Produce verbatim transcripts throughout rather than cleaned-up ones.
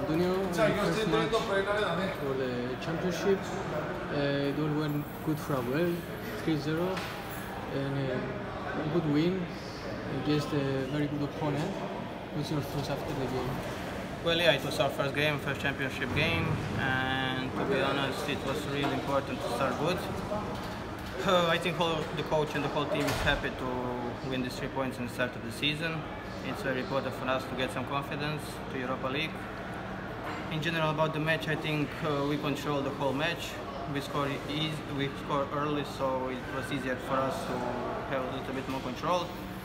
Antonio, in the first match for the championship, uh, it all went good for Apoel, three zero, and uh, a good win against a very good opponent. What's your thoughts after the game? Well, yeah, it was our first game, first championship game, and to be honest, it was really important to start good. Uh, I think all, the coach and the whole team is happy to win these three points in the start of the season. It's very important for us to get some confidence to Europa League. In general, about the match, I think uh, we controlled the whole match. We scored easy, we scored early, so it was easier for us to have a little bit more control.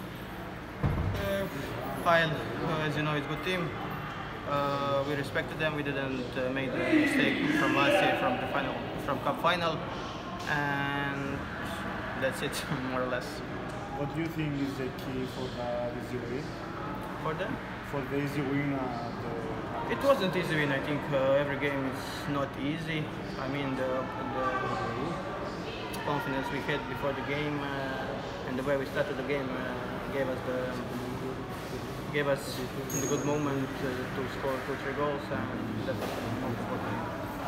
Uh, File, uh, as you know, is a good team. Uh, we respected them. We didn't uh, make the mistake from last year, from the final, from cup final, and that's it, more or less. What do you think is the key for the easy win? For them? For the easy win, uh, the it wasn't easy win. I think uh, every game is not easy. I mean, the, the confidence we had before the game uh, and the way we started the game uh, gave us the gave us the good moment uh, to score two, three goals, and that's most important.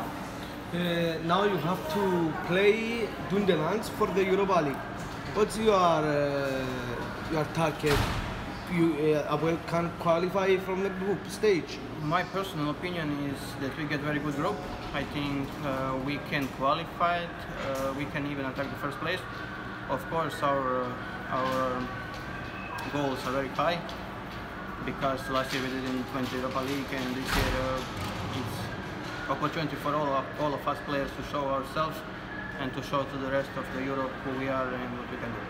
Uh, now you have to play Dunderlands for the Europa League. What's your uh, your target? You uh, Apoel can qualify from the group stage. My personal opinion is that we get very good group. I think uh, we can qualify it. Uh, we can even attack the first place. Of course, our uh, our goals are very high because last year we didn't win the Europa League, and this year uh, it's opportunity for all of, all of us players to show ourselves and to show to the rest of the Europe who we are and what we can do.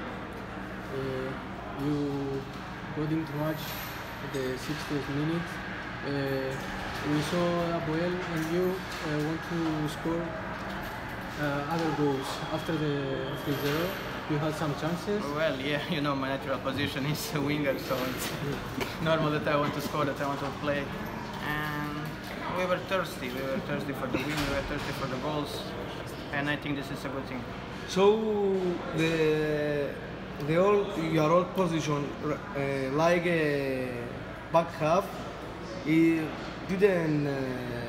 Uh, you got into match at the sixtieth minute. Uh, we saw Apoel and you uh, want to score uh, other goals after the three zero. You had some chances. Well, yeah, you know, my natural position is a winger, so it's normal that I want to score, that I want to play. And we were thirsty. We were thirsty for the win. We were thirsty for the goals, and I think this is a good thing. So the the old your old position, uh, like a back half, it didn't. Uh,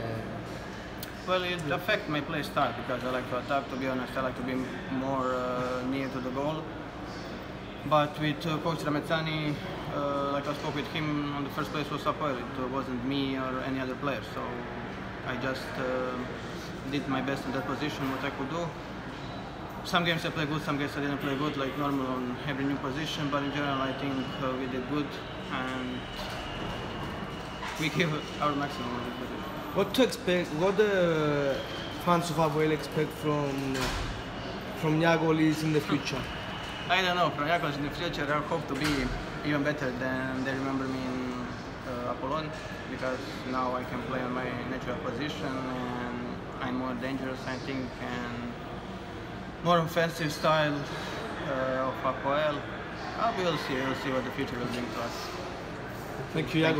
Well, it affects my play style because I like to attack. To be honest, I like to be more uh, near to the goal. But with uh, Coach Ramezzani, uh, like I spoke with him, on the first place was Apoel. It uh, wasn't me or any other player. So I just uh, did my best in that position, what I could do. Some games I played good, some games I didn't play good, like normal on every new position. But in general, I think uh, we did good, and we gave our maximum on the position. what to expect? What the fans of Apoel expect from from Iagolis in the future? I don't know, from Iagolis in the future I hope to be even better than they remember me in uh, Apollon, because now I can play on my natural position and I'm more dangerous, I think, and more offensive style uh, of Apoel. Uh, we'll see, we'll see what the future will bring to us. Thank you, Iago.